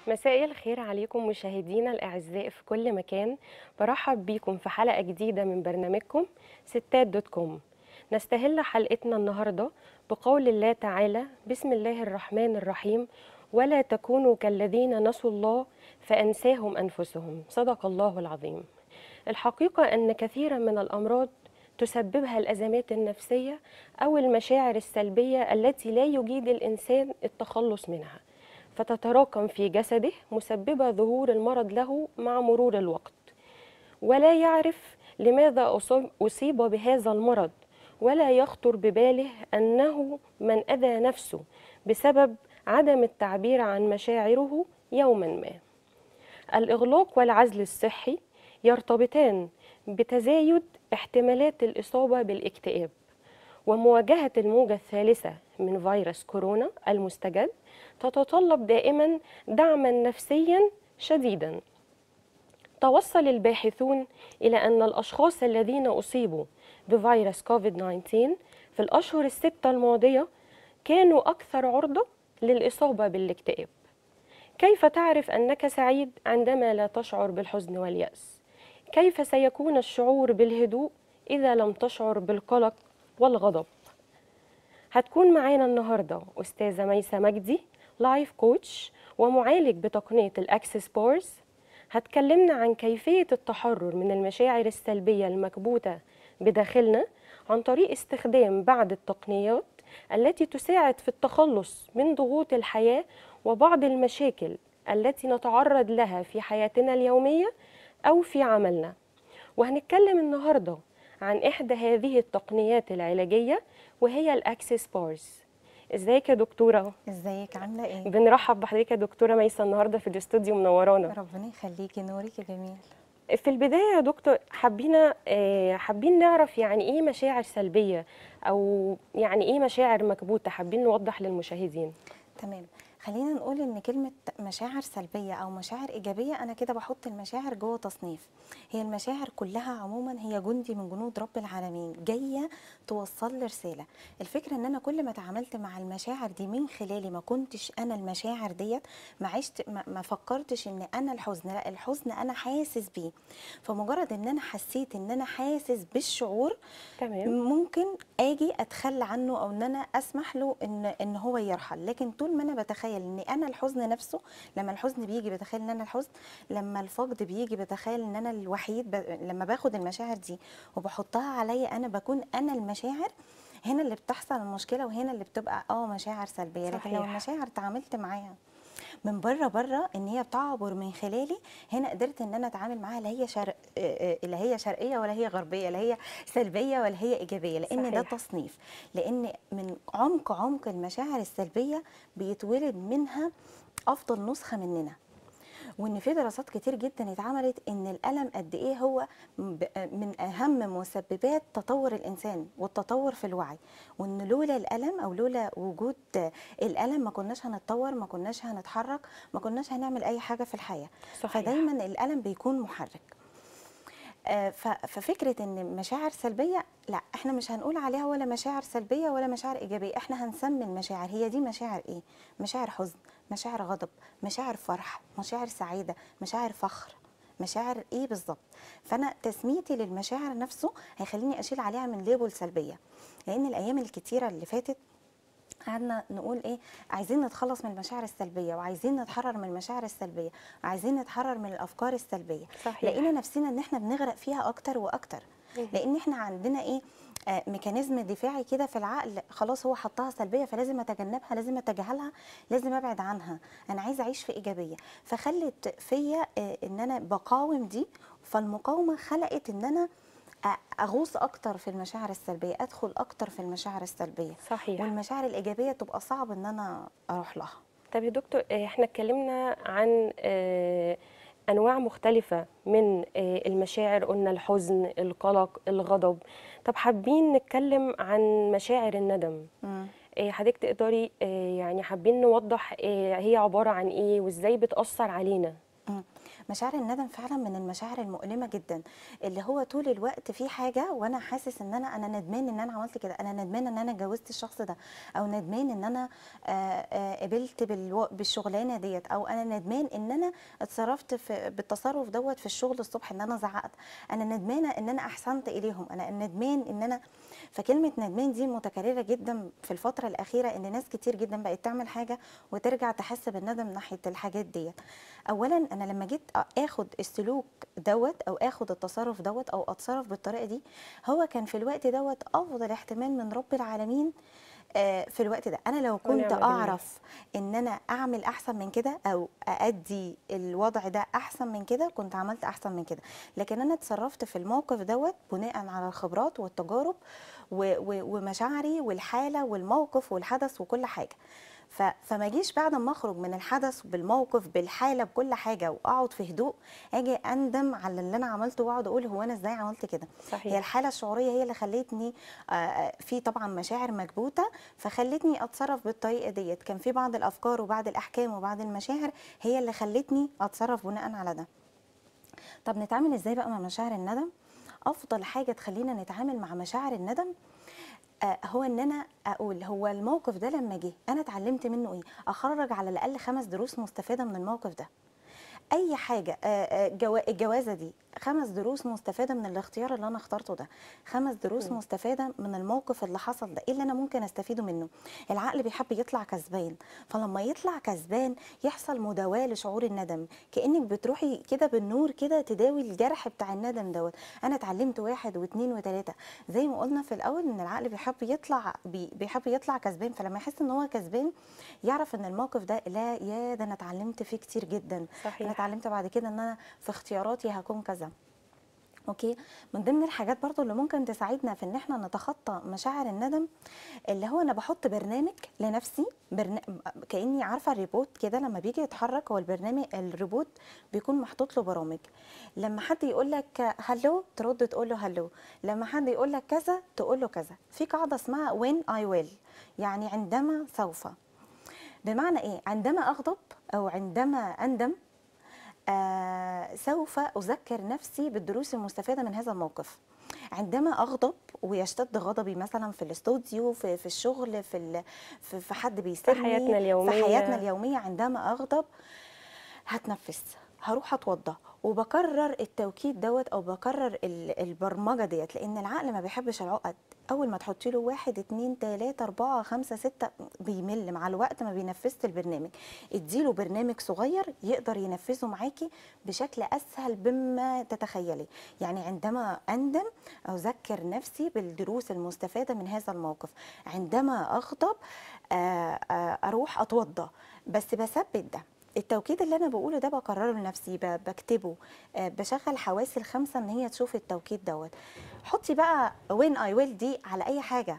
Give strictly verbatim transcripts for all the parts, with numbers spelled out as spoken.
مساء الخير عليكم مشاهدينا الأعزاء في كل مكان. برحب بيكم في حلقة جديدة من برنامجكم ستات دوت كوم. نستهل حلقتنا النهاردة بقول الله تعالى: بسم الله الرحمن الرحيم، ولا تكونوا كالذين نسوا الله فأنساهم أنفسهم. صدق الله العظيم. الحقيقة أن كثيرا من الأمراض تسببها الأزمات النفسية أو المشاعر السلبية التي لا يجيد الإنسان التخلص منها، فتتراكم في جسده مسببة ظهور المرض له مع مرور الوقت، ولا يعرف لماذا أصاب- أصيب بهذا المرض، ولا يخطر بباله أنه من أذى نفسه بسبب عدم التعبير عن مشاعره يوما ما. الإغلاق والعزل الصحي يرتبطان بتزايد احتمالات الإصابة بالاكتئاب، ومواجهة الموجة الثالثة من فيروس كورونا المستجد تتطلب دائما دعما نفسيا شديدا. توصل الباحثون إلى أن الأشخاص الذين أصيبوا بفيروس كوفيد تسعة عشر في الأشهر الستة الماضية كانوا أكثر عرضة للإصابة بالاكتئاب. كيف تعرف أنك سعيد عندما لا تشعر بالحزن واليأس؟ كيف سيكون الشعور بالهدوء إذا لم تشعر بالقلق والغضب؟ هتكون معانا النهاردة أستاذة ميسة مجدي، لايف كوتش ومعالج بتقنية الأكسس بارز. هتكلمنا عن كيفية التحرر من المشاعر السلبية المكبوتة بداخلنا عن طريق استخدام بعض التقنيات التي تساعد في التخلص من ضغوط الحياة وبعض المشاكل التي نتعرض لها في حياتنا اليومية أو في عملنا. وهنتكلم النهاردة عن إحدى هذه التقنيات العلاجية وهي الأكسس بارز. ازيك يا دكتورة؟ ازيك عامله ايه؟ بنرحب بحضرتك يا دكتورة ميسة النهاردة في الاستوديو، منورانا. ربنا يخليكي، نورك يا جميل. في البداية يا دكتور، حابين آه، حابين نعرف يعني ايه مشاعر سلبية، او يعني ايه مشاعر مكبوتة، حابين نوضح للمشاهدين. تمام، خلينا نقول ان كلمه مشاعر سلبيه او مشاعر ايجابيه، انا كده بحط المشاعر جوه تصنيف. هي المشاعر كلها عموما هي جندي من جنود رب العالمين، جايه توصل لي رساله. الفكره ان انا كل ما تعاملت مع المشاعر دي من خلالي ما كنتش انا المشاعر ديت، ما عشت ما, ما فكرتش ان انا الحزن، لا الحزن انا حاسس بيه. فمجرد ان انا حسيت ان انا حاسس بالشعور، تمام. ممكن اجي اتخلى عنه او ان انا اسمح له ان ان هو يرحل. لكن طول ما انا بتخيل ان انا الحزن نفسه، لما الحزن بيجي بتخيل ان انا الحزن، لما الفقد بيجي بتخيل ان انا الوحيد ب... لما باخد المشاعر دي وبحطها عليا انا بكون انا المشاعر، هنا اللي بتحصل المشكله، وهنا اللي بتبقى اه مشاعر سلبيه. لكن لو صحيح. المشاعر تعاملت معاها من بره بره ان هي بتعبر من خلالي، هنا قدرت ان انا اتعامل معاها. لا هي شرق لا هي شرقيه ولا هي غربيه، لا هي سلبيه ولا هي ايجابيه، لان ده صحيح. تصنيف. لان من عمق عمق المشاعر السلبيه بيتولد منها افضل نسخه مننا. وان في دراسات كتير جدا اتعملت ان الالم قد ايه هو من اهم مسببات تطور الانسان والتطور في الوعي، وان لولا الالم او لولا وجود الالم ما كناش هنتطور، ما كناش هنتحرك، ما كناش هنعمل اي حاجه في الحياه. صحيح. فدايما الالم بيكون محرك. آه، ف- ففكره ان مشاعر سلبيه، لا احنا مش هنقول عليها ولا مشاعر سلبيه ولا مشاعر ايجابيه، احنا هنسمي المشاعر هي دي مشاعر ايه. مشاعر حزن، مشاعر غضب، مشاعر فرح، مشاعر سعيده، مشاعر فخر، مشاعر ايه بالظبط. فانا تسميتي للمشاعر نفسه هيخليني اشيل عليها من ليبل سلبيه. لان الايام الكتيره اللي فاتت قعدنا نقول ايه، عايزين نتخلص من المشاعر السلبيه، وعايزين نتحرر من المشاعر السلبيه، وعايزين نتحرر من الافكار السلبيه. لقينا صحيح. نفسنا ان احنا بنغرق فيها اكتر واكتر. مهم. لان احنا عندنا ايه، آه ميكانيزم دفاعي كده في العقل، خلاص هو حطها سلبيه فلازم اتجنبها، لازم اتجاهلها، لازم ابعد عنها، انا عايزه اعيش في ايجابيه. فخلت فيا آه ان انا بقاوم دي. فالمقاومه خلقت ان انا اغوص اكتر في المشاعر السلبيه، ادخل اكتر في المشاعر السلبيه، صحيح. والمشاعر الايجابيه تبقى صعب ان انا اروح لها. طب يا دكتور، آه، احنا اتكلمنا عن آه، انواع مختلفة من آه، المشاعر، قلنا الحزن، القلق، الغضب. طب حابين نتكلم عن مشاعر الندم. مم. آه، حضرتك تقدري آه، يعني حابين نوضح آه، هي عبارة عن ايه وازاي بتأثر علينا؟ إمم. مشاعر الندم فعلًا من المشاعر المؤلمة جدًا، اللي هو طول الوقت في حاجة وأنا حاسس إن أنا أنا ندمان إن أنا عملت كده، أنا ندمان إن أنا اتجوزت الشخص ده، أو ندمان إن أنا آآ آآ قبلت بالو بالشغلانة ديّة، أو أنا ندمان إن أنا اتصرفت في بالتصرف دوّة في الشغل الصبح إن أنا زعقت، أنا ندمانة إن أنا أحسنت إليهم، أنا ندمان إن أنا فكلمة ندمان دي متكررة جدًا في الفترة الأخيرة، إن ناس كتير جدًا بقت تعمل حاجة وترجع تحس بالندم ناحية الحاجات ديّة. أولًا أنا لمّا جيت أ آخُد السلوك دوّة أو آخُد التصرُّف دوّة أو أتصرّف بالطريقة دي، هو كان في الوقت دوّة أفضل احتمال من رب العالمين آآ في الوقت ده. أنا لو كنت ونعم بالله. أعرف إن أنا أعمل أحسن من كده أو أأدّي الوضع ده أحسن من كده، كنت عملت أحسن من كده. لكن أنا اتصرّفت في الموقف دوّة بناءً على الخبرات والتجارب و و ومشاعري والحالة والموقف والحدث وكل حاجة. ف فما اجيش بعد أمّا أخرج من الحدث بالموقف بالحالة بكل حاجة وأقعد في هدوء، آجي أندم على اللي أنا عملته وأقعد أقول هو أنا إزاي عملت كده؟ هي صحيح. الحالة الشعورية هي اللي خلّتني آآ في طبعًا مشاعر مكبوتة، فخلّتني أتصرّف بالطريقة ديّة، كان في بعض الأفكار وبعض الأحكام وبعض المشاعر هي اللي خلّتني أتصرّف بناءً على ده. طب نتعامل إزاي بقى مع مشاعر الندم؟ أفضل حاجة تخلّينا نتعامل مع مشاعر الندم آآ هو إن أنا أقول هو الموقف ده لمّا جه أنا اتعلمت منه إيه؟ أخرّج على الأقل خمس دروس مستفادة من الموقف ده. أي حاجة آآ آآ جوا الجوازة دي خمس دروس مستفادة من الاختيار اللي أنا اخترته ده، خمس دروس إمم. مستفادة من الموقف اللي حصل ده، إيه اللي أنا ممكن أستفيده منه؟ العقل بيحب يطلع كسبان، فلما يطلع كسبان يحصل مداواة لشعور الندم، كأنِك بتروحي كده بالنور كده تداوي الجرح بتاع الندم دوّة، أنا اتعلمت واحد واتنين وتلاتة زي ما قلنا في الأول إن العقل بيحب يطلع بي بيحب يطلع كسبان، فلما يحس إن هو كسبان يعرف إن الموقف ده لا ياه! ده أنا اتعلمت فيه كتير جدًا. أنا صحيح. اتعلمت بعد كده ان انا في اختياراتي هكون كذا. اوكي، من ضمن الحاجات برضو اللي ممكن تساعدنا في ان احنا نتخطى مشاعر الندم اللي هو انا بحط برنامج لنفسي برن... كاني عارفه الريبوت كده لما بيجي يتحرك هو البرنامج الريبوت بيكون محطوط له برامج. لما حد يقول لك هلو ترد تقول له هلو، لما حد يقول لك كذا تقول له كذا. في قاعده اسمها وين اي ويل، يعني عندما سوف. بمعنى ايه؟ عندما اغضب او عندما اندم آه سوف أذكر نفسي بالدروس المستفادة من هذا الموقف. عندما أغضب ويشتد غضبي مثلا في الاستوديو في, في الشغل في, ال- في, في حد في حياتنا بيسيبني في حياتنا اليومية. اليومية، عندما أغضب هتنفس، هروح اتوضى وبكرر التوكيد دوت او بكرر ال- البرمجه ديت، لان العقل ما بيحبش العقد. اول ما تحطي له واحد اتنين تلاته اربعه خمسه سته بيمل مع الوقت، ما بينفذش البرنامج. اديله برنامج صغير يقدر ينفذه معاكي بشكل اسهل بما تتخيلي. يعني عندما اندم اذكر نفسي بالدروس المستفاده من هذا الموقف، عندما اغضب آه، آه، اروح اتوضى، بس بثبت ده. التوكيد اللي انا بقوله ده بكرره لنفسي، ب- بكتبه، آه، بشغل حواسي الخمسه ان هي تشوف التوكيد دوت. حطي بقى وين اي ويل دي على اي حاجه.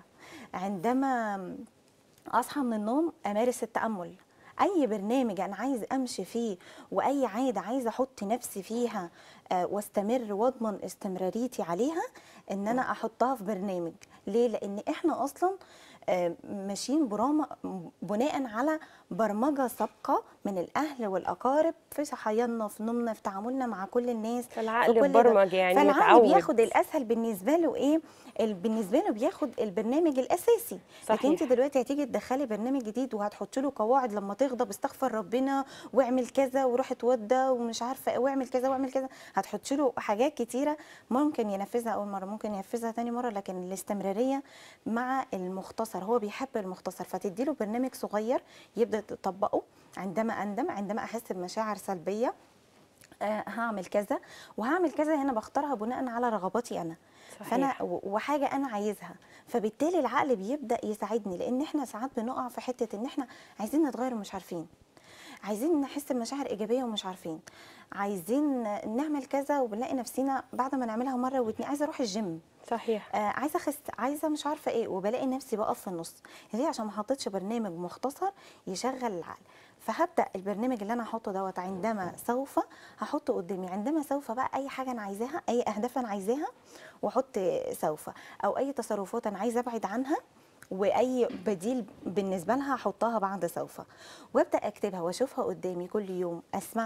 عندما اصحى من النوم امارس التامل، اي برنامج انا عايز امشي فيه واي عاده عايزه احط نفسي فيها آه، واستمر واضمن استمراريتي عليها، ان انا احطها في برنامج. ليه؟ لان احنا اصلا آه، ماشيين برام بناء على برمجه سابقه من الاهل والاقارب في صحياننا في نومنا في تعاملنا مع كل الناس في فالعقل كل ده. اتبرمج يعني فالعقل واتعود. بياخد الاسهل بالنسبه له ايه؟ ال- بالنسبه له بياخد البرنامج الاساسي. لكن انت صحيح. دلوقتي هتيجي تدخلي برنامج جديد وهتحطي له قواعد، لما تغضب استغفر ربنا واعمل كذا وروح اتوضى ومش عارفه إيه واعمل كذا واعمل كذا، هتحطي له حاجات كتيره ممكن ينفذها اول مره ممكن ينفذها تاني مره، لكن الاستمراريه مع المختصر، هو بيحب المختصر، فتدي له برنامج صغير يبدا يطبقه. عندما اندم، عندما احس بمشاعر سلبيه آه هعمل كذا وهعمل كذا، هنا بختارها بناء على رغباتي انا. فانا صحيح. و- وحاجه انا عايزها، فبالتالي العقل بيبدا يساعدني، لان احنا ساعات بنقع في حته ان احنا عايزين نتغير ومش عارفين، عايزين نحس بمشاعر ايجابيه ومش عارفين، عايزين نعمل كذا وبنلاقي نفسنا بعد ما نعملها مره واتنين عايزه اروح الجيم، صحيح. آه عايزه اخس، عايزه مش عارفه ايه، وبلاقي نفسي بقف في النص. ليه؟ عشان ما حطيتش برنامج مختصر يشغل العقل. فهبدا البرنامج اللي انا هحطه دوت عندما سوف، هحطه قدامي عندما سوف بقى اي حاجه انا عايزاها، اي اهداف انا عايزاها واحط سوف، او اي تصرفات انا عايزه ابعد عنها واي بديل بالنسبه لها هحطها بعد سوف، وابدا اكتبها واشوفها قدامي كل يوم، اسمعها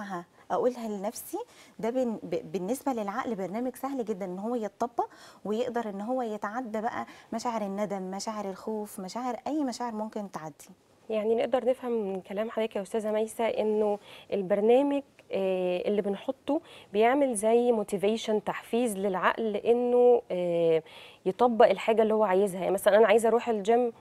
اقولها لنفسي. ده بن- ب- بالنسبه للعقل برنامج سهل جدا ان هو يتطبق، ويقدر ان هو يتعدى بقى مشاعر الندم، مشاعر الخوف، مشاعر اي مشاعر ممكن تعدي. يعني نقدر نفهم من كلام حضرتك يا استاذه ميسه انه البرنامج آه، اللي بنحطه بيعمل زي موتيفيشن، تحفيز للعقل انه آه، يطبق الحاجه اللي هو عايزها. يعني مثلا انا عايزه اروح الجيم،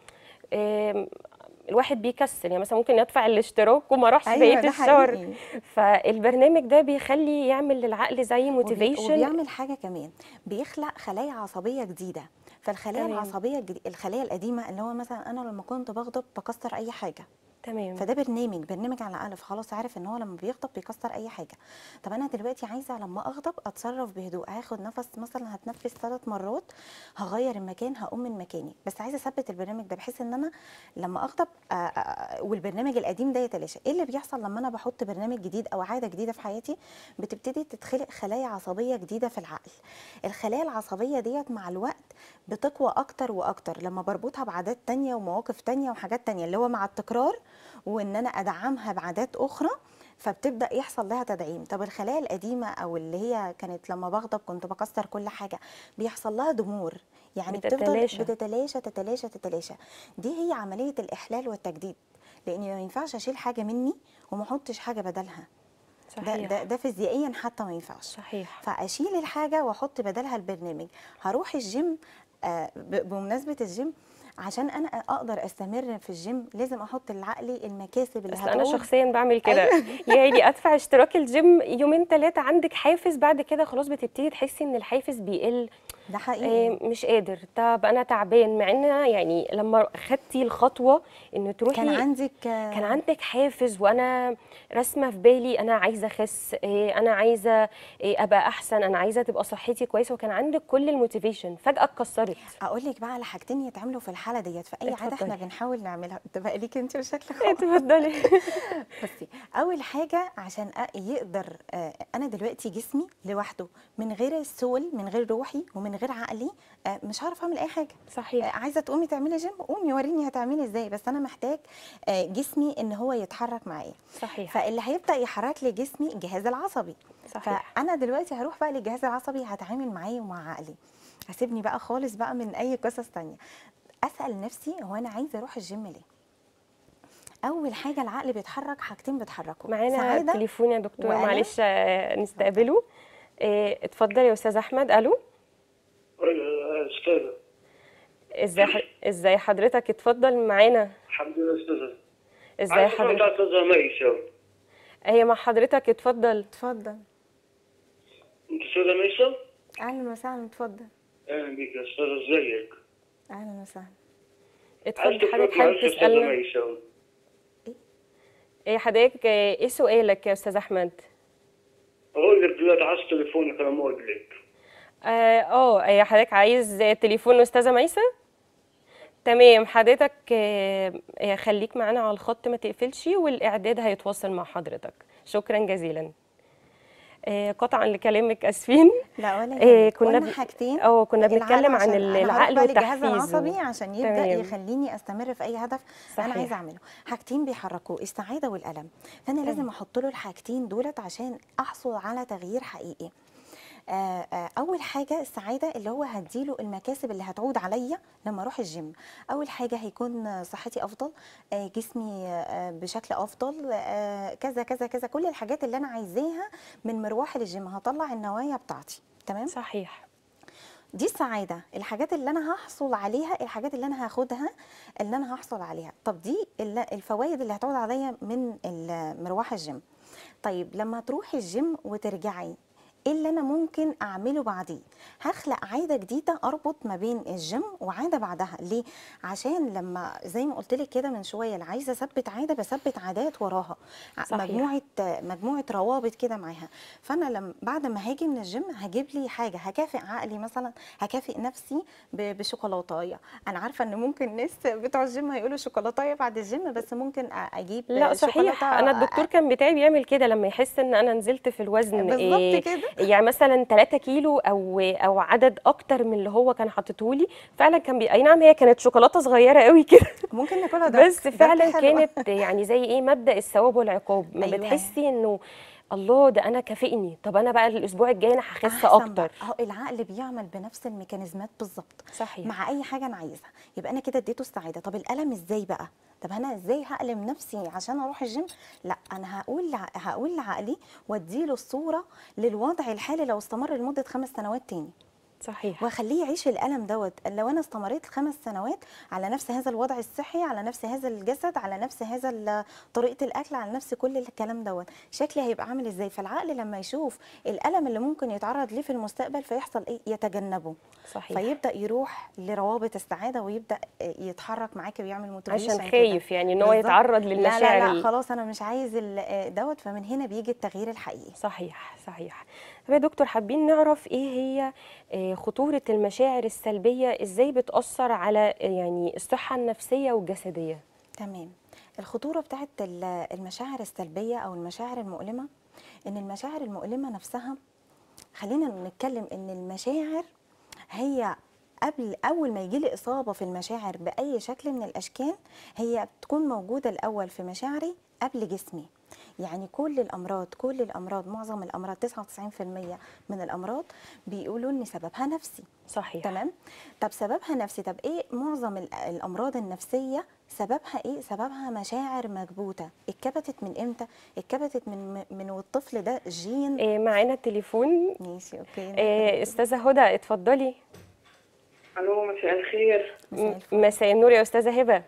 آم، الواحد بيكسل، يعني مثلا ممكن يدفع الاشتراك وما اروحش ايوه بقيه ده الشهر. حقيقي. فالبرنامج ده بيخلي يعمل للعقل زي وبي... موتيفيشن. وبيعمل حاجه كمان، بيخلق خلايا عصبيه جديده. فالخلايا تمام. العصبيه الجديدة، الخلايا القديمه اللي هو مثلا انا لما كنت بغضب بكسر اي حاجه، تمام. فده برنامج برنامج على الأقل، فخلاص عارف ان هو لما بيغضب بيكسر اي حاجه. طب انا دلوقتي عايزه لما اغضب اتصرف بهدوء، هاخد نفس مثلا، هتنفس ثلاث مرات، هغير المكان، هقوم من مكاني، بس عايزه اثبت البرنامج ده بحيث ان انا لما اغضب آه، آه، والبرنامج القديم ده يتلاشى. ايه اللي بيحصل لما انا بحط برنامج جديد او عاده جديده في حياتي؟ بتبتدي تتخلق خلايا عصبيه جديده في العقل. الخلايا العصبيه ديت مع الوقت بتقوى اكتر واكتر لما بربطها بعادات تانية ومواقف تانية وحاجات تانية، اللي هو مع التكرار وان انا ادعمها بعادات اخرى، فبتبدا يحصل لها تدعيم. طب الخلايا القديمه او اللي هي كانت لما بغضب كنت بكسر كل حاجه، بيحصل لها ضمور، يعني بتفضل بتتلاشى. بتتلاشى تتلاشى تتلاشى. دي هي عمليه الاحلال والتجديد، لان ما ينفعش اشيل حاجه مني وما احطش حاجه بدلها. ده ده صحيح. ده فيزيائيا حتى ما ينفعش. صحيح. فاشيل الحاجه واحط بدلها البرنامج. هروح الجيم، آه، ب- بمناسبه الجيم، عشان انا اقدر استمر في الجيم لازم احط لعقلي المكاسب اللي اصل انا هتعود. شخصيا بعمل كده. ايوه يعني ادفع اشتراك الجيم يومين ثلاثه، عندك حافز، بعد كده خلاص بتبتدي تحسي ان الحافز بيقل. ده حقيقي. آه، مش قادر، طب انا تعبان، مع ان أنا يعني لما خدتي الخطوه ان كان تروحي عندك كان آه، عندك حافز، وانا راسمه في بالي انا عايزه اخس، آه، انا عايزه آه، ابقى احسن، انا عايزه تبقى صحتي كويسه، وكان عندك كل الموتيفيشن، فجاه اتكسرت. اقول لك بقى على حاجتين يتعملوا في الحاله ديت، في اي عاده اتفضلي. احنا بنحاول نعملها، تبقى ليك انت بشكل خاص. اتفضلي. بصي، اول حاجه عشان أ- يقدر آه، انا دلوقتي جسمي لوحده من غير السول، من غير روحي ومن غير عقلي، آه، مش هعرف اعمل اي حاجه. آه، صحيح. عايزه تقومي تعملي جيم، قومي وريني هتعملي ازاي، بس انا محتاج آه، جسمي ان هو يتحرك معايا. صحيح. فاللي هيبدا يحرك لي جسمي الجهاز العصبي. صحيح. فانا دلوقتي هروح بقى للجهاز العصبي، هتعامل معاه ومع عقلي، هسيبني بقى خالص بقى من اي قصص تانية. اسال نفسي هو انا عايزه اروح الجيم ليه؟ اول حاجه العقل بيتحرك، حاجتين بيتحركوا، معانا سعاده تليفون يا دكتور، والم. معلش آه، اتفضل. نستقبله. آه، اتفضل يا استاذ احمد. الو. أستاذة. ازاي ح- ازاي حضرتك؟ اتفضل معانا. الحمد لله أستاذة. ازاي عايز أسمع حضرتك؟ أستاذة ميسة. هي مع حضرتك، اتفضل. اتفضل. أنت أستاذة ميسة؟ اهلا وسهلا، اتفضل. أهلا بيك يا أستاذة، إزيك؟ اهلا وسهلا. عايز اتفضل حضرتك، تفرق حابب معلش يا أستاذة تسالنا ميسة. ايه حضرتك؟ آه، ايه سؤالك يا استاذ احمد؟ أقول لك دلوقتي عايز تليفونك أنا أقول لك. اه آه، يا حضرتك عايز تليفون استاذه ميسه؟ تمام حضرتك، آه، آه، خليك معانا على الخط، ما تقفلش، والاعداد هيتواصل مع حضرتك. شكرا جزيلا. آه، قطعا لكلامك، اسفين. لا ولا آه، يهمك. كنا قلنا ب... حاجتين، اه كنا العقل بنتكلم عن عشان ال- انا هروح العقل بقى للجهاز وتحفيزه. العصبي عشان يبدا تمام. يخليني استمر في اي هدف انا عايزه صحيح. اعمله. حاجتين بيحركوه، السعاده والالم، فانا تمام. لازم احط له الحاجتين دولت عشان احصل على تغيير حقيقي. آه، آه، اول حاجه السعاده، اللي هو هديله المكاسب اللي هتعود عليا لما اروح الجيم. اول حاجه هيكون صحتي افضل، آه، جسمي آه، بشكل افضل، آه، كذا كذا كذا، كل الحاجات اللي انا عايزاها من مروحي للجيم، هطلع النوايا بتاعتي. تمام. صحيح. دي السعاده، الحاجات اللي انا هحصل عليها، الحاجات اللي انا هاخدها اللي انا هحصل عليها. طب دي ال- الفوائد اللي هتعود عليا من ال- مروح الجيم. طيب لما تروحي الجيم وترجعي، ايه اللي انا ممكن اعمله بعدين؟ هخلق عاده جديده اربط ما بين الجيم وعاده بعدها. ليه؟ عشان لما زي ما قلت لك كده من شويه، اللي عايزه اثبت عاده بثبت عادات وراها، ع- صحيح. مجموعه مجموعه روابط كده معاها. فانا لما بعد ما هاجي من الجيم هجيب لي حاجه، هكافئ عقلي مثلا، هكافئ نفسي ب- بشوكولاتايه. انا عارفه ان ممكن ناس بتوع الجيم هيقولوا شوكولاتايه بعد الجيم، بس ممكن أ- اجيب لا شوكولاته. صحيح، انا الدكتور كان بتاعي بيعمل كده لما يحس ان انا نزلت في الوزن، بالظبط إيه كده. يعني مثلا ثلاثة كيلو او او عدد اكتر من اللي هو كان حاطته لي، فعلا كان بي... اي نعم هي كانت شوكولاته صغيره قوي كده. ممكن ناكلها دارك، بس دارك فعلا حلوه. كانت يعني زي ايه، مبدأ الثواب والعقاب، ما ايوه بتحسي انه الله ده انا كافئني، طب انا بقى الاسبوع الجاي انا هخس احسن بقى، اكتر. اهو العقل بيعمل بنفس الميكانيزمات بالظبط صحيح. مع اي حاجه انا عايزها، يبقى انا كده اديته السعاده. طب الالم ازاي بقى؟ طب انا ازاي هألم نفسي عشان اروح الجيم؟ لا، انا هقول لع- هقول لعقلي واديله الصوره للوضع الحالي لو استمر لمده خمس سنوات تاني، صحيح. واخليه يعيش الالم دوت. لو انا استمريت خمس سنوات على نفس هذا الوضع الصحي، على نفس هذا الجسد، على نفس هذا ال- طريقه الاكل، على نفس كل الكلام دوت، شكلي هيبقى عامل ازاي؟ فالعقل لما يشوف الالم اللي ممكن يتعرض ليه في المستقبل فيحصل ايه؟ يتجنبه. صحيح. فيبدا يروح لروابط السعاده ويبدا يتحرك معاكي ويعمل موتيفيشن عشان كده. خايف يعني ان هو بالظبط. يتعرض لا للمشاعر لا لا ال- خلاص انا مش عايز ال- دوت. فمن هنا بيجي التغيير الحقيقي. صحيح. صحيح. طب يا دكتور، حابين نعرف ايه هي آه، خطورة المشاعر السلبية، ازاي بتأثر على آه، يعني الصحة النفسية والجسدية؟ تمام. الخطورة بتاعت ال- المشاعر السلبية أو المشاعر المؤلمة، إن المشاعر المؤلمة نفسها، خلينا نتكلم إن المشاعر هي قبل أول ما يجيلي إصابة في المشاعر بأي شكل من الأشكال، هي بتكون موجودة الأول في مشاعري قبل جسمي. يعني كل الأمراض كل الأمراض معظم الأمراض تسعة وتسعين في المية من الأمراض بيقولوا إن سببها نفسي. صحيح. تمام. طب سببها نفسي، طب ايه معظم ال- الامراض النفسيه سببها ايه؟ سببها مشاعر مكبوته. اتكبتت من امتى؟ اتكبتت من من والطفل ده جين. آه، معانا تليفون. ماشي اوكي. آه، استاذة هدى اتفضلي. الو، مساء الخير. مساء م- الفل. مساء النور يا استاذة هبة.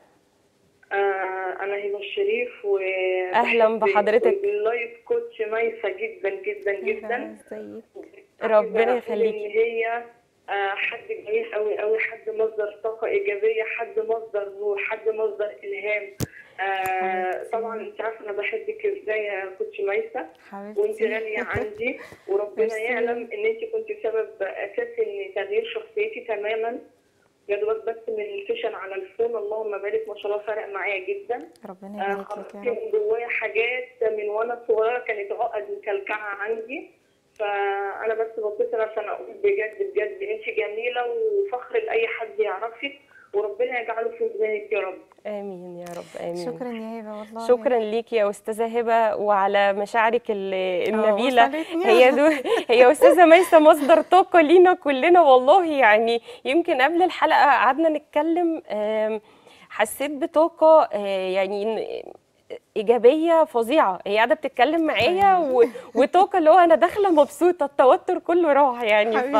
آه انا هبه الشريف، و أهلاً بحضرتك. اللايف كوتش ميسة جدا جدا جدا. ازيك؟ ربنا عايزة أقول يخليكي. ان هي آه حد جميل قوي قوي، حد مصدر طاقه ايجابيه، حد مصدر نور، حد مصدر الهام. آه حبيبتي. طبعا انت عارفه انا بحبك ازاي يا كوتش ميسة، حبيبتي. وانت غاليه عندي، وربنا ميرسي. يعلم ان انت كنت سبب اساسي ان تغيير شخصيتي تماما. يا دوبك بس من الفشل على الفون، اللهم بارك ما شاء الله، فرق معايا جدا. ربنا آه، يبارك لك خرجت يا رب. من جوايا حاجات من وانا صغيره كانت عقد مكلكعه عندي. فانا بس بتصل عشان اقول بجد بجد انت جميله وفخر لاي حد يعرفك، وربنا يجعله في ميزانك يا رب. امين يا رب، امين. شكرا يا هبه والله. شكرا ليكي يا استاذه هبه وعلى مشاعرك ال- النبيله. وصلتني. هي دو هي استاذه ميسة مصدر طاقه لينا كلنا والله. يعني يمكن قبل الحلقه قعدنا نتكلم، آم، حسيت بطاقه آه، يعني إن- ايجابيه فظيعه. هي قاعده بتتكلم معايا و- وطاقه اللي هو انا داخله مبسوطه، التوتر كله راح يعني. ف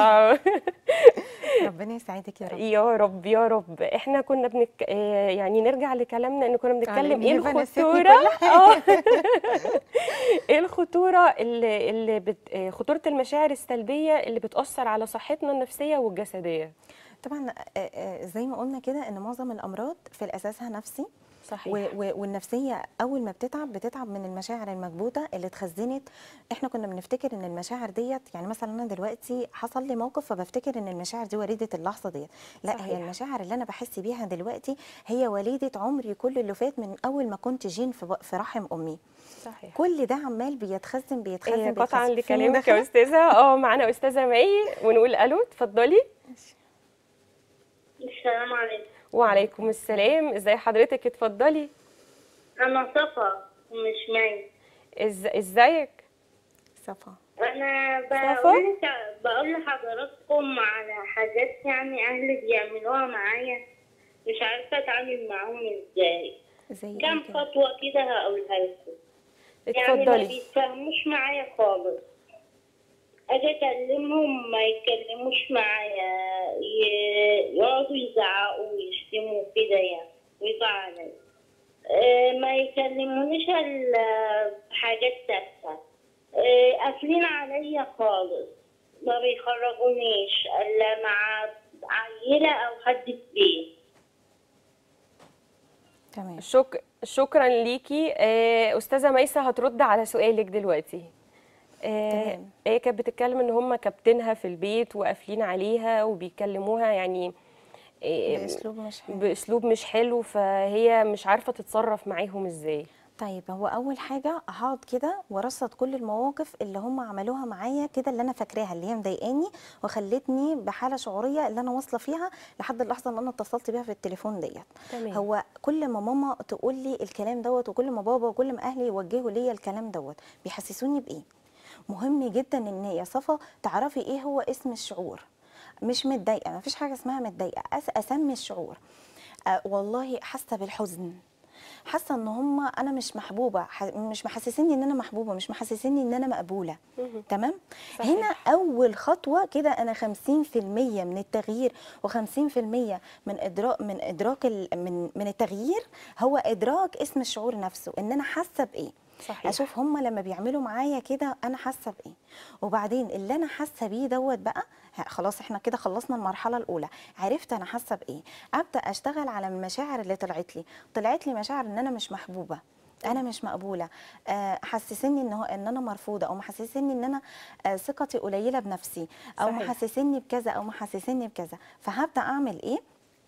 ربنا يسعدك يا رب. يا رب يا رب. احنا كنا بنك... آه، يعني نرجع لكلامنا ان كنا بنتكلم على ايه إن هبة نسيتني الخطوره. كل حاجة. اه ايه الخطوره اللي, اللي بت... آه، خطوره المشاعر السلبيه اللي بتاثر على صحتنا النفسيه والجسديه. طبعا آه، آه، زي ما قلنا كده ان معظم الامراض في الاساسها نفسي. صحيح. و- و- والنفسيه اول ما بتتعب بتتعب من المشاعر المكبوته اللي اتخزنت. احنا كنا بنفتكر ان المشاعر ديت، يعني مثلا انا دلوقتي حصل لي موقف فبفتكر ان المشاعر دي وليده اللحظه ديت. لا، صحيح. هي المشاعر اللي انا بحس بيها دلوقتي هي وليده عمري كل اللي فات من اول ما كنت جين في ب- في رحم امي. صحيح. كل ده عمال بيتخزن بيتخزن آه، بيتخزن. قطعا في لكلامك يا مداخلة؟ استاذه. اه معانا استاذه مي ونقول الو. اتفضلي. السلام عليكم. وعليكم السلام. ازي حضرتك؟ اتفضلي. أنا صفا مش مي. إز... ازيك؟ صفا. أنا صفا؟ بقول بقول لحضراتكم على حاجات يعني أهلي بيعملوها معايا، مش عارفة أتعامل معاهم إزاي. زي كام ايه كده؟ خطوة كده هقولها لكم. يعني ما اتفضلي. بيتفاهموش معايا خالص. أجي أكلمهم ما يتكلموش معايا، ي- يقعدوا يزعقوا ويشتموا كده يعني ويزعلوا. آه، ما يكلمونيش الا في حاجات تافهه. آه، قافلين عليا خالص، ما بيخرجونيش الا مع عيله او حد كبير. تمام. شك... شكرا ليكي. آه، استاذه ميسة هترد على سؤالك دلوقتي. آه، تمام. هي كانت بتتكلم ان هم كابتنها في البيت وقافلين عليها وبيكلموها يعني آه، باسلوب مش حلو. باسلوب مش حلو، فهي مش عارفه تتصرف معاهم ازاي. طيب هو اول حاجه هقعد كده وارصد كل المواقف اللي هم عملوها معايا كده، اللي انا فاكراها اللي هي مضايقاني وخلتني بحاله شعوريه اللي انا واصله فيها لحد اللحظه اللي انا اتصلت بيها في التليفون ديت. تمام. هو كل ما ماما تقول لي الكلام دوت، وكل ما بابا وكل ما اهلي يوجهوا لي الكلام دوت، بيحسسوني بايه؟ مهم جدا ان يا صفا تعرفي ايه هو اسم الشعور. مش متضايقه، مفيش حاجه اسمها متضايقه، أس- اسمي الشعور. أه والله حاسه بالحزن، حاسه ان هم انا مش محبوبه، ح- مش محسسيني ان انا محبوبه، مش محسسيني ان انا مقبوله. مهم. تمام. صحيح. هنا اول خطوه كده انا خمسين في المية من التغيير وخمسين في المية من ادراك من ادراك ال- من من التغيير هو ادراك اسم الشعور نفسه، ان انا حاسه بايه. صحيح. اشوف هم لما بيعملوا معايا كده انا حاسه بايه، وبعدين اللي انا حاسه بيه دوت بقى ه- خلاص احنا كده خلصنا المرحله الاولى، عرفت انا حاسه بايه، ابدا اشتغل على المشاعر اللي طلعت لي. طلعت لي مشاعر ان انا مش محبوبه، انا مش مقبوله، آه، حسسني ان هو ان انا مرفوضه، او محسسني ان انا آه، ثقتي قليله بنفسي، او صحيح. محسسني بكذا، او محسسني بكذا. فهبدا اعمل ايه؟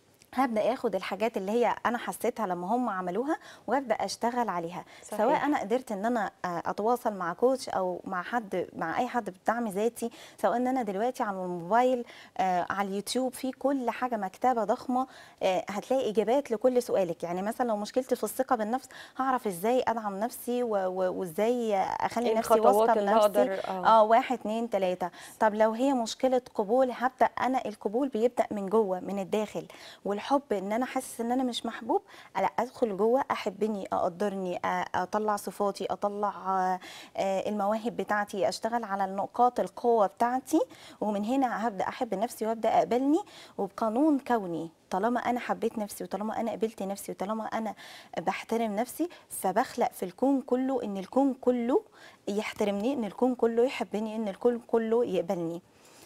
هبدا اخد الحاجات اللي هي انا حسيتها لما هم عملوها وابدا اشتغل عليها. صحيح. سواء انا قدرت ان انا آه، اتواصل مع كوتش او مع حد، مع اي حد بدعم ذاتي، سواء ان انا دلوقتي على الموبايل آه، على اليوتيوب في كل حاجه مكتبه ضخمه، آه، هتلاقي اجابات لكل سؤالك. يعني مثلا لو مشكلتي في الثقه بالنفس، هعرف ازاي ادعم نفسي و- و- وازاي اخلي ايه نفسي واثقه الخطوات اللي بنفسي. اقدر اه اه واحد اتنين تلاته. طب لو هي مشكله قبول، هبدا انا القبول بيبدا من جوه من الداخل، والحب ان انا حاسس ان انا مش محبوب، لا ادخل جوه احبني، اقدرني، أ- اطلع صفاتي، اطلع آه، آه، المواهب بتاعتي، اشتغل على نقاط القوه بتاعتي، ومن هنا هبدا احب نفسي وابدا اقبلني. وبقانون كوني، طالما انا حبيت نفسي وطالما انا قبلت نفسي وطالما انا بحترم نفسي، فبخلق في الكون كله ان الكون كله يحترمني، ان الكون كله يحبني، ان الكون كله يقبلني.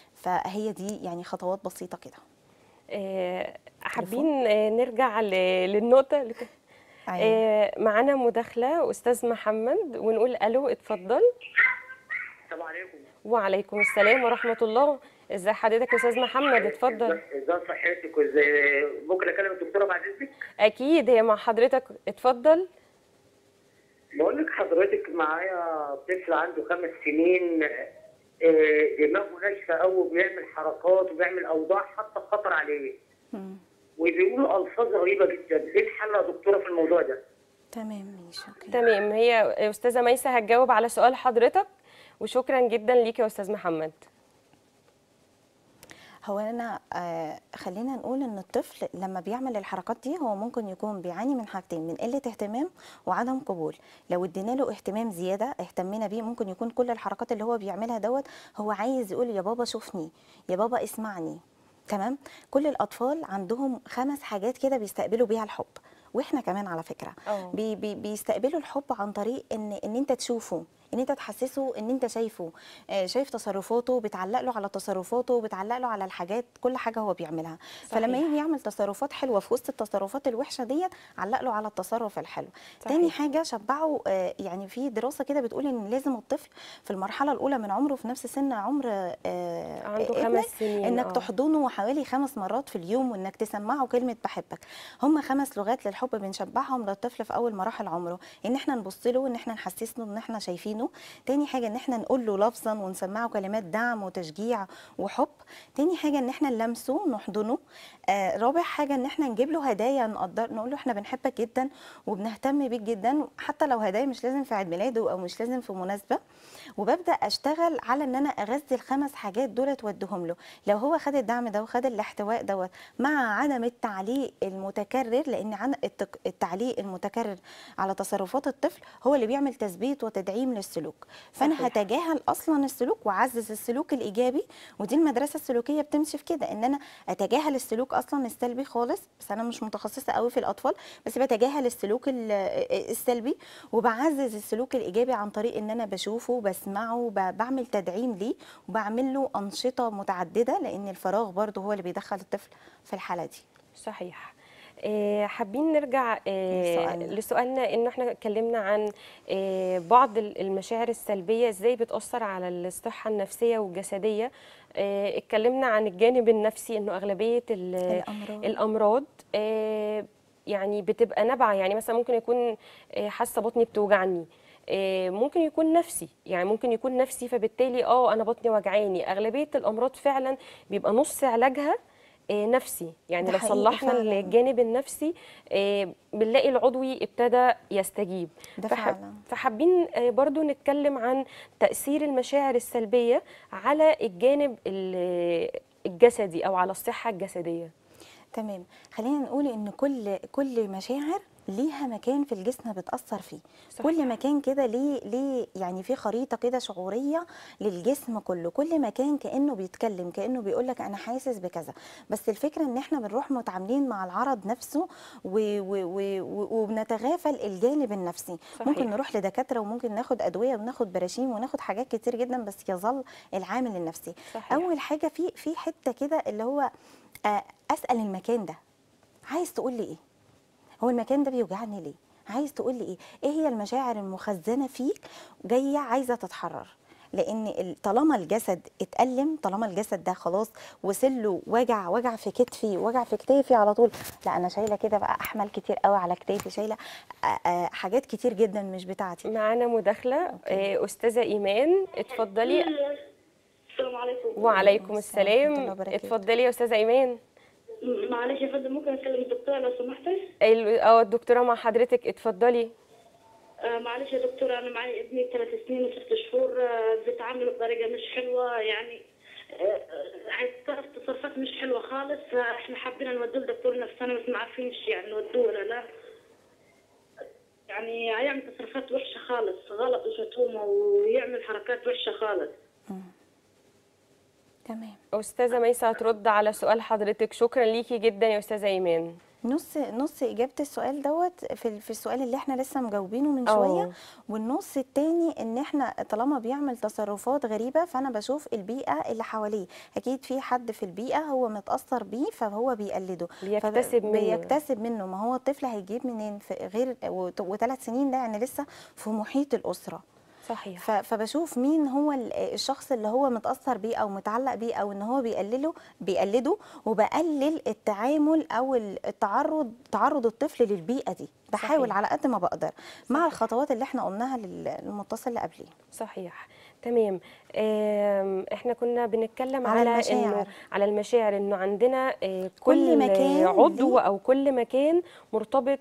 فهي دي يعني خطوات بسيطه كده. آه، تليفون. حابين آه، نرجع ل- للنقطة اللي كنت- ايوه. آه، معانا مداخلة أستاذ محمد، ونقول ألو اتفضل. السلام عليكم. وعليكم السلام ورحمة الله. ازي حضرتك يا أستاذ محمد؟ اتفضل. ازاي ازاي صحتك وازاي ممكن اكلم الدكتوره بعد اذنك؟ أكيد هي مع حضرتك، اتفضل. بقول لك حضرتك معايا طفل عنده خمس سنين، آه، دماغه ناشفه قوي وبيعمل حركات وبيعمل اوضاع حتى خطر عليه، مم. وبيقولوا الفاظ غريبه جدا. ايه الحل يا دكتوره في الموضوع ده؟ تمام ماشي اوكي. تمام، هي أستاذة ميسة هتجاوب على سؤال حضرتك، وشكرا جدا ليك يا أستاذ محمد. هو انا آه خلينا نقول ان الطفل لما بيعمل الحركات دي هو ممكن يكون بيعاني من حاجتين، من قله اهتمام وعدم قبول. لو ادينا له اهتمام زياده، اهتمينا بيه، ممكن يكون كل الحركات اللي هو بيعملها دوت هو عايز يقول يا بابا شوفني، يا بابا اسمعني. تمام. كل الاطفال عندهم خمس حاجات كده بيستقبلوا بيها الحب، واحنا كمان على فكره اه بي بي بيستقبلوا الحب عن طريق ان ان انت تشوفه، ان انت تحسسه ان انت شايفه، آه، شايف تصرفاته، بتعلق له على تصرفاته، بتعلق له على الحاجات، كل حاجه هو بيعملها. فلما صحيح. يجي يعمل تصرفات حلوه في وسط التصرفات الوحشه ديت، علق له على التصرف الحلو. تاني صحيح. حاجه شبعه، آه، يعني في دراسه كده بتقول ان لازم الطفل في المرحله الاولى من عمره في نفس سن عمر آه، عنده ابنك، خمس سنين انك اه تحضنه حوالي خمس مرات في اليوم، وانك تسمعه كلمه بحبك. هم خمس لغات للحب بنشبعهم للطفل في اول مراحل عمره، ان احنا نبص له، ان احنا نحسسه ان احنا شايفينه. تاني حاجه ان احنا نقول له لفظا ونسمعه كلمات دعم وتشجيع وحب. تاني حاجه ان احنا نلمسه نحضنه. آه رابع حاجه ان احنا نجيب له هدايا، نقدر نقول له احنا بنحبك جدا وبنهتم بيك جدا، حتى لو هدايا مش لازم في عيد ميلاده او مش لازم في مناسبه. وببدا اشتغل على ان انا اغذي الخمس حاجات دولت واديهم له. لو هو خد الدعم ده وخد الاحتواء دوت مع عدم التعليق المتكرر، لان عن التك- التعليق المتكرر على تصرفات الطفل هو اللي بيعمل تثبيت وتدعيم للسلوك. فانا صحيح. هتجاهل اصلا السلوك واعزز السلوك الايجابي. ودي المدرسه السلوكيه بتمشي في كده، ان انا اتجاهل السلوك اصلا السلبي خالص، بس انا مش متخصصه قوي في الاطفال، بس بتجاهل السلوك ال- السلبي وبعزز السلوك الايجابي عن طريق ان انا بشوفه، بسمعه، ب- بعمل تدعيم ليه، وبعمل له انشطه متعدده، لان الفراغ برضه هو اللي بيدخل الطفل في الحاله دي. صحيح. آه، حابين نرجع آه، لسؤالنا. لسؤالنا، انه احنا اتكلمنا عن آه، بعض ال- المشاعر السلبيه ازاي بتاثر على الصحه النفسيه والجسديه. آه، اتكلمنا عن الجانب النفسي، انه اغلبيه ال- الامراض. الامراض آه، يعني بتبقى نابعه، يعني مثلا ممكن يكون آه، حاسه بطني بتوجعني، آه، ممكن يكون نفسي، يعني ممكن يكون نفسي، فبالتالي اه انا بطني وجعاني. اغلبيه الامراض فعلا بيبقى نص علاجها آه، نفسي، يعني ده لو حقيقي صلحنا فعلا. الجانب النفسي آه، بنلاقي العضوي ابتدى يستجيب. ده فح- فعلا. فحابين آه، برضو نتكلم عن تأثير المشاعر السلبية على الجانب ال- الجسدي أو على الصحة الجسدية. تمام. خلينا نقول ان كل كل مشاعر ليها مكان في الجسم بتأثر فيه. صحيح. كل مكان كده ليه ليه يعني في خريطة كده شعورية للجسم كله. كل مكان كأنه بيتكلم، كأنه بيقول لك أنا حاسس بكذا. بس الفكرة إن إحنا بنروح متعاملين مع العرض نفسه و- و- و- و- وبنتغافل الجانب النفسي. صحيح. ممكن نروح لدكاترة وممكن ناخد أدوية وناخد براشيم وناخد حاجات كتير جدا، بس يظل العامل النفسي. صحيح. أول حاجة في في حتة كده اللي هو آه، أسأل المكان ده عايز تقول لي ايه؟ هو المكان ده بيوجعني ليه؟ عايز تقول لي ايه؟ ايه هي المشاعر المخزنه فيك جايه عايزه تتحرر؟ لان ال- طالما الجسد اتألم، طالما الجسد ده خلاص وصل له وجع، وجع في كتفي، وجع في كتافي على طول، لا انا شايله كده بقى احمال كتير قوي على كتافي، شايله آه، آه، حاجات كتير جدا مش بتاعتي. معانا مداخلة آه، أستاذة إيمان، اتفضلي. السلام عليكم. وعليكم السلام ورحمة الله السلام، وبركاته. اتفضلي يا أستاذة إيمان. م- معلش يا فندم، ممكن اكلم الدكتوره لو سمحتي؟ ال- اه الدكتورة مع حضرتك، اتفضلي. آه معلش يا دكتوره، انا معي ابني ثلاث سنين وست شهور، آه بيتعامل بطريقه مش حلوه، يعني هيتصرف تصرفات مش حلوه خالص. فاحنا حابين نودوه لدكتور نفساني بس ما عارفينش يعني نودوه ولا لا. يعني هيعمل تصرفات وحشه خالص، غلط وشتومه ويعمل حركات وحشه خالص. تمام. أستاذة ميسة هترد على سؤال حضرتك. شكرا ليكي جدا يا أستاذة إيمان. نص نص اجابه السؤال دوت في ال- في السؤال اللي احنا لسه مجاوبينه من أه. شويه، والنص التاني ان احنا طالما بيعمل تصرفات غريبه فانا بشوف البيئه اللي حواليه. اكيد في حد في البيئه هو متاثر بيه فهو بيقلده، بيكتسب منه. بيكتسب منه. ما هو الطفل هيجيب منين في غير وثلاث سنين ده يعني لسه في محيط الاسره. صحيح. ف- فبشوف مين هو ال- الشخص اللي هو متأثر بيه أو متعلق بيه أو إن هو بيقلله بيقلده، وبقلل التعامل أو التعرض تعرض الطفل للبيئة دي. بحاول صحيح. على قد ما بقدر مع صحيح. الخطوات اللي احنا قلناها لل- للمتصل اللي قبليه. صحيح. تمام. آم، احنا كنا بنتكلم على على المشاعر. انه على المشاعر، انه عندنا آه، كل كل مكان عضو ليه- او كل مكان مرتبط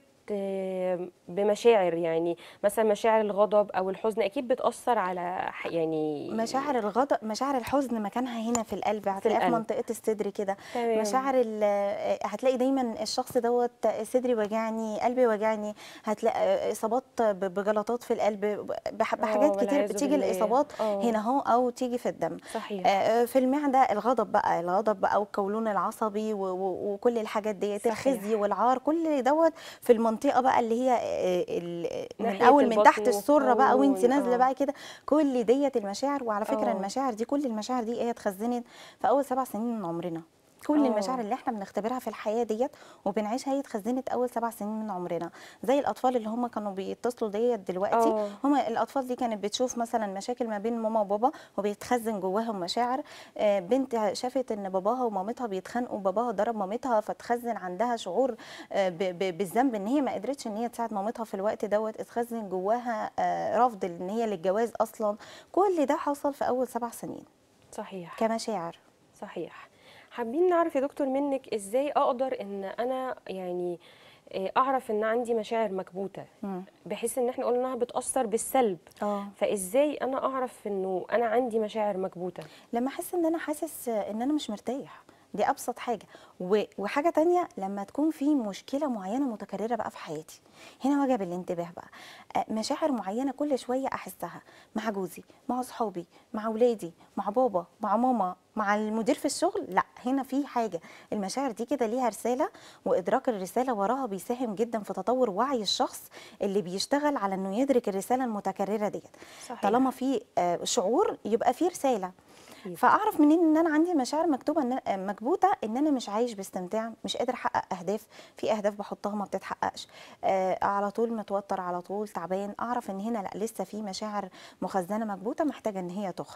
آه، بمشاعر، يعني مثلا مشاعر الغضب او الحزن اكيد بتأثر على ح- يعني مشاعر الغضب، مشاعر الحزن مكانها هنا في القلب، هتلاقيها في القلب. منطقه الصدر كده. تمام. مشاعر ال- هتلاقي دايما الشخص دوت صدري وجعني، قلبي وجعني، هتلاقي اصابات ب- بجلطات في القلب، بح- بحاجات كتير والعياذ بتيجي بالله. الاصابات آه. هنا اهو او تيجي في الدم. صحيح. آه، في المعده الغضب بقى، الغضب بقى والقولون العصبي و- و- وكل الحاجات ديت، صحيح. الخزي والعار، كل دوت في المنطقه بقى اللي هي آه، ال- من ناحية اول من البطن تحت السره بقى وانت والقولون. نازله آه. بقى كده، كل ديت المشاعر. وعلى فكره آه. المشاعر دي، كل المشاعر دي هي اتخزنت في اول سبع سنين من عمرنا. كل آه. المشاعر اللي احنا بنختبرها في الحياه ديت وبنعيشها هي اتخزنت اول سبع سنين من عمرنا. زي الاطفال اللي هم كانوا بيتصلوا ديت دلوقتي، آه. هم الاطفال دي كانت بتشوف مثلا مشاكل ما بين ماما وبابا وبيتخزن جواهم مشاعر. آه، بنت شافت ان باباها ومامتها بيتخانقوا، باباها ضرب مامتها، فتخزن عندها شعور آه، ب- ب- بالذنب ان هي ما قدرتش ان هي تساعد مامتها في الوقت دوت، اتخزن جواها آه، رفض ان هي للجواز اصلا. كل ده حصل في اول سبع سنين صحيح. كمشاعر. صحيح. حابين نعرف يا دكتور منك ازاي اقدر ان انا يعني آه، اعرف ان عندي مشاعر مكبوته، مم. بحيث ان احنا قلنا انها بتاثر بالسلب. اه فازاي انا اعرف انه انا عندي مشاعر مكبوته؟ لما احس ان انا حاسس ان انا مش مرتاح، دي ابسط حاجه. و- وحاجه تانية لما تكون في مشكله معينه متكرره بقى في حياتي، هنا وجب الانتباه بقى. آه، مشاعر معينه كل شويه احسها مع جوزي، مع اصحابي، مع اولادي، مع بابا، مع ماما، مع المدير في الشغل، لا هنا في حاجه. المشاعر دي كده ليها رساله، وادراك الرساله وراها بيساهم جدا في تطور وعي الشخص اللي بيشتغل على انه يدرك الرساله المتكرره ديت. صحيح. طالما في آه، شعور يبقى في رساله. أكيد. فاعرف منين ان انا عندي مشاعر مكتوبه ان أنا- مكبوته، ان انا مش عايش باستمتاع، مش قادر احقق اهداف، في اهداف بحطها ما بتتحققش، آه على طول متوتر، على طول تعبان. اعرف ان هنا لا، لسه في مشاعر مخزنه مكبوته محتاجه ان هي تخرج.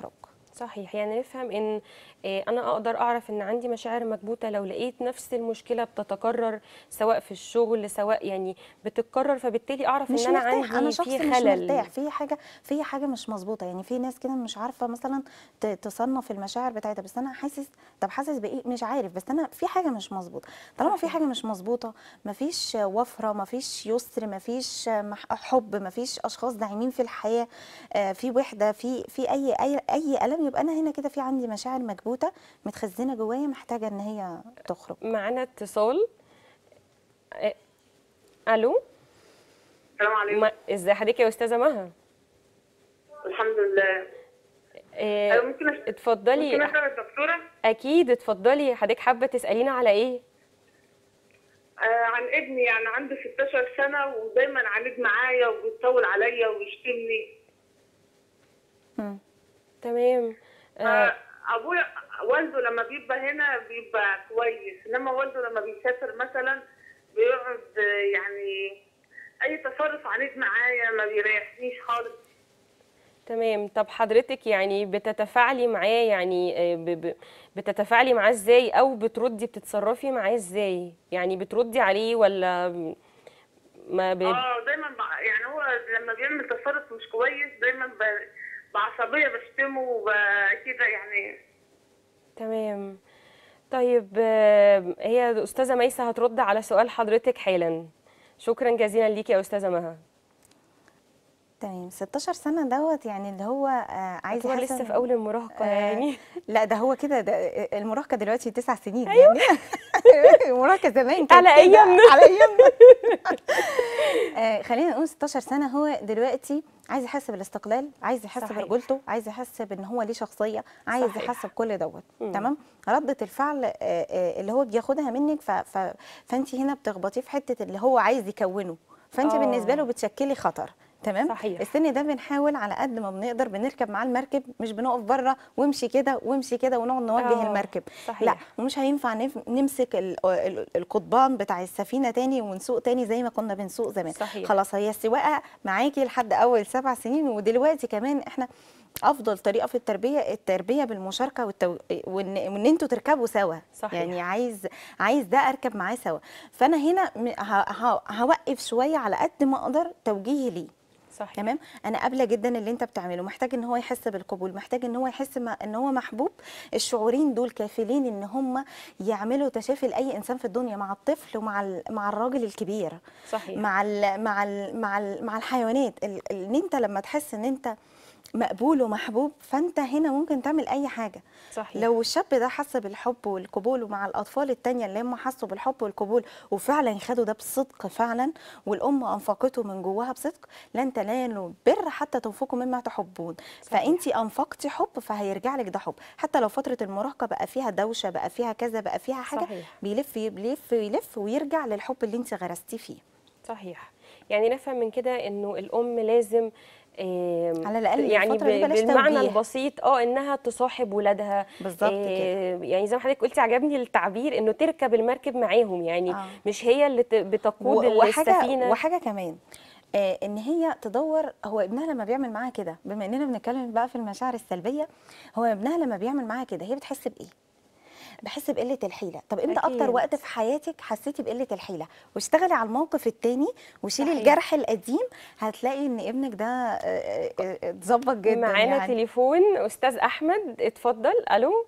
صحيح. يعني نفهم ان آه، انا اقدر اعرف ان عندي مشاعر مكبوته لو لقيت نفس المشكله بتتكرر، سواء في الشغل سواء يعني بتتكرر، فبالتالي اعرف مش ان انا مرتاح، انا عندي شخص في مش مرتاح خلل. في حاجه في حاجه مش مظبوطه. يعني في ناس كده مش عارفه مثلا ت- تصنف المشاعر بتاعتها، بس انا حاسس. طب حاسس بايه؟ مش عارف، بس انا في حاجه مش مظبوطه. طالما في صحيح. حاجه مش مظبوطه، مفيش وفره، مفيش يسر، مفيش مح- حب، مفيش اشخاص داعمين في الحياه، آه، في وحده، في في اي اي اي الم، يبقى انا هنا كده في عندي مشاعر مكبوته متخزنه جوايا، محتاجه ان هي تخرج. معانا اتصال. آه، الو. السلام عليكم. ما- ازي حضرتك يا استاذه مها؟ الحمد لله. آه، أيوة، ممكن أس... اتفضلي. ممكن اسال الدكتوره اكيد اتفضلي، حضرتك حابه تسالينا على ايه؟ آه عن ابني، يعني عنده ستاشر سنه ودايما عنيد معايا وبيطول عليا ويشتمني. مم. تمام. آه، ابويا والده لما بيبقى هنا بيبقى كويس، انما والده لما بيسافر مثلا بيقعد آه، يعني اي تصرف عنيد معايا ما بيريحنيش خالص. تمام. طب حضرتك يعني بتتفاعلي معاه، يعني آه، ب- ب- بتتفاعلي معاه ازاي، او بتردي بتتصرفي معاه ازاي؟ يعني بتردي عليه ولا ما ب... اه دايما بع- يعني هو لما بيعمل تصرف مش كويس دايما ب- بعصبيه بشتمه وكده يعني. تمام. طيب آه، هي الأستاذة ميسة هترد على سؤال حضرتك حالا. شكرا جزيلا ليكي يا أستاذة مها. تمام. ستاشر سنة دوت يعني اللي هو آه عايز يعتبر يحسن لسه في من- أول المراهقة آه يعني. لا ده هو كده، ده المراهقة دلوقتي تسع سنين يعني. المراهقة زمان كانت على كده أيامنا. على أيامنا. آه خلينا نقول ستاشر سنة هو دلوقتي عايز يحس بالاستقلال، عايز يحس صحيح. برجولته، عايز يحس بان هو ليه شخصية، عايز صحيح. يحس بكل دوت. مم. تمام. ردة الفعل آه آه اللي هو بياخدها منك، ف ف فانت هنا بتخبطيه في حتة اللي هو عايز يكونه، فانت بالنسبة له آه بتشكلي خطر. تمام. صحيح. السن ده بنحاول على قد ما بنقدر بنركب معاه المركب، مش بنقف بره وامشي كده وامشي كده ونقعد نوجه آه المركب. صحيح. لا، ومش هينفع نف- نمسك ال- ال- القضبان بتاع السفينه تاني ونسوق تاني زي ما كنا بنسوق زمان. صحيح. خلاص، هي السواقه معاكي لحد اول سبع سنين، ودلوقتي كمان احنا افضل طريقه في التربيه التربيه بالمشاركه والتو... وان وان انتوا تركبوا سوا. صحيح. يعني عايز عايز ده اركب معاه سوا. فانا هنا م- ه... ه... هوقف شويه على قد ما اقدر توجيهي ليه. صحيح. تمام. انا قابله جدا اللي انت بتعمله، محتاج ان هو يحس بالقبول، محتاج ان هو يحس ما ان هو محبوب. الشعورين دول كافلين ان هم يعملوا تشافي لاي انسان في الدنيا، مع الطفل ومع ال- مع الراجل الكبير، صحيح. مع ال مع ال مع ال مع الحيوانات. ال- ال- ان انت لما تحس ان انت مقبول ومحبوب، فانت هنا ممكن تعمل اي حاجه. صحيح. لو الشاب ده حس بالحب والقبول، ومع الاطفال التانية اللي هم حسوا بالحب والقبول وفعلا خدوا ده بصدق فعلا، والام انفقته من جواها بصدق، لن تنالوا بر حتى تنفقوا مما تحبون. صحيح. فانت انفقتي حب فهيرجع لك ده حب. حتى لو فتره المراهقه بقى فيها دوشه، بقى فيها كذا، بقى فيها حاجه، صحيح. بيلف يلف يلف ويرجع للحب اللي انت غرستيه فيه. صحيح. يعني نفهم من كده انه الام لازم آم، على الأقل يعني الفترة دي ب- بلاش بالمعنى توجيه. البسيط اه انها تصاحب ولادها. بالظبط كده. آه، يعني زي ما حضرتك قلتي، عجبني التعبير انه تركب المركب معاهم، يعني آه. مش هي اللي ت- بتقود و- وحاجه السفينه. وحاجه كمان، آه ان هي تدور. هو ابنها لما بيعمل معاها كده، بما اننا بنتكلم بقى في المشاعر السلبيه، هو ابنها لما بيعمل معاها كده هي بتحس بايه؟ بحس بقله الحيله. طب امتى اكتر أكيد. وقت في حياتك حسيتي بقله الحيله؟ واشتغلي على الموقف التاني وشيلي صحيح. الجرح القديم، هتلاقي ان ابنك ده آه، آه، آه، اتظبط جدا. معانا يعني تليفون استاذ احمد، اتفضل. الو.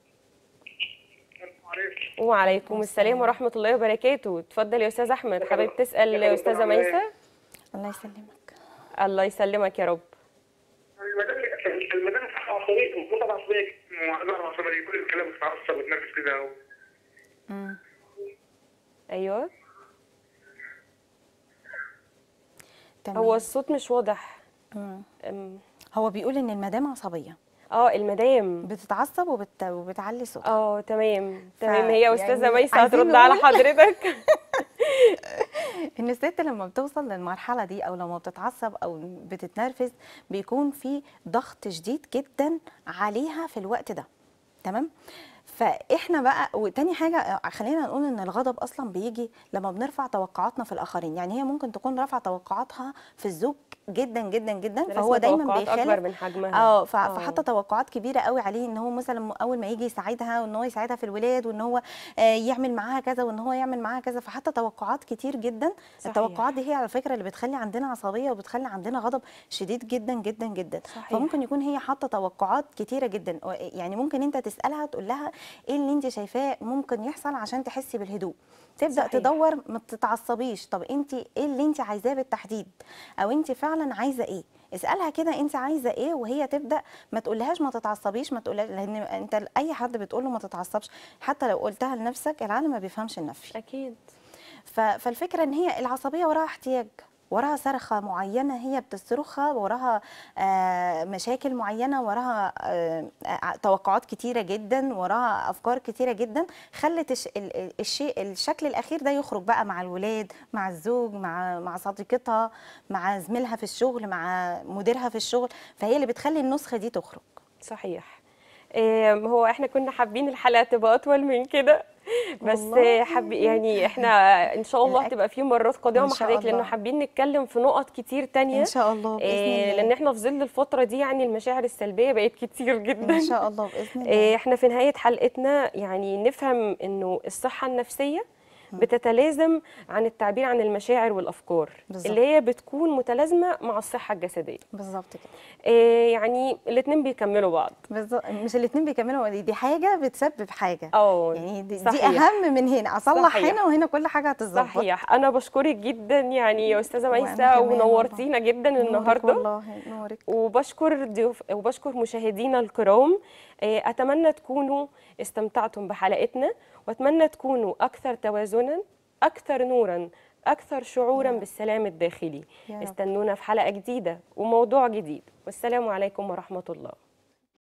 وعليكم السلام ورحمه الله وبركاته. اتفضل يا استاذ احمد، حابب تسال استاذه ميسه؟ الله يسلمك. الله يسلمك يا رب. المدام عصبيه، المفروض عصبيه، ظهر عصبيه، كل الكلام بتتعصب وتنرفز كده. مم. ايوه. تمام. هو الصوت مش واضح. مم. أم، هو بيقول ان المدام عصبيه، اه المدام. بتتعصب وبت... وبتعلي صوتها. اه تمام تمام. هي يعني استاذه ميسه عايزين هترد على نقول حضرتك. ان الست لما بتوصل للمرحله دي، او لما بتتعصب او بتتنرفز، بيكون في ضغط شديد جدا عليها في الوقت ده. تمام. فاحنا بقى، وتاني حاجه خلينا نقول ان الغضب اصلا بيجي لما بنرفع توقعاتنا في الاخرين. يعني هي ممكن تكون رافعه توقعاتها في الزوج جدا جدا جدا، فهو دايما توقعات بيخالف اكبر من حجمها. اه فحتى توقعات كبيره قوي عليه، ان هو مثلا اول ما يجي يساعدها، وان هو يساعدها في الولاد، وان هو آه يعمل معاها كذا، وان هو يعمل معاها كذا. فحتى توقعات كتير جدا. صحيح. التوقعات دي هي على فكره اللي بتخلي عندنا عصبيه، وبتخلي عندنا غضب شديد جدا جدا جدا. صحيح. فممكن يكون هي حاطه توقعات كتيره جدا. يعني ممكن انت تسالها تقول لها ايه اللي انت شايفاه ممكن يحصل عشان تحسي بالهدوء. تبدا صحيح. تدور، ما تتعصبيش. طب انت ايه اللي انت عايزاه بالتحديد، او انت فعلا عايزه ايه؟ اسالها كده انت عايزه ايه، وهي تبدا ما تقولهاش ما تتعصبيش، ما تقولهاش، لان انت اي حد بتقول له ما تتعصبش حتى لو قلتها لنفسك العالم ما بيفهمش النفي. اكيد. فالفكره ان هي العصبيه وراها احتياج، وراها صرخه معينه هي بتصرخها، وراها آه مشاكل معينه، وراها آه توقعات كتيره جدا، وراها افكار كتيره جدا خلت الشيء الشكل الاخير ده يخرج بقى مع الولاد، مع الزوج، مع مع صديقتها، مع زميلها في الشغل، مع مديرها في الشغل. فهي اللي بتخلي النسخه دي تخرج. صحيح. إيه هو احنا كنا حابين الحلقه تبقى اطول من كده، بس حب يعني احنا ان شاء الله هتبقى في مرات قادمه مع حضرتك، لانه حابين نتكلم في نقط كتير تانية ان شاء الله باذن إيه الله، لان احنا في ظل الفتره دي يعني المشاعر السلبيه بقت كتير جدا ان شاء الله باذن الله. إيه احنا في نهايه حلقتنا يعني نفهم انه الصحه النفسيه بتتلازم عن التعبير عن المشاعر والافكار بالزبط. اللي هي بتكون متلازمه مع الصحه الجسديه بالظبط كده. إيه يعني الاثنين بيكملوا بعض بالظبط، مش الاثنين بيكملوا، دي حاجه بتسبب حاجه. اه يعني دي, دي اهم من هنا، اصلح صحيح. هنا وهنا كل حاجه هتتظبط. صحيح. انا بشكرك جدا يعني يا استاذه ميسه، ونورتينا جدا النهارده والله. نورك. وبشكر ضيوف وبشكر مشاهدينا الكرام. اتمنى تكونوا استمتعتم بحلقتنا، واتمنى تكونوا اكثر توازنا، اكثر نورا، اكثر شعورا بالسلام الداخلي. استنونا في حلقه جديده وموضوع جديد، والسلام عليكم ورحمه الله.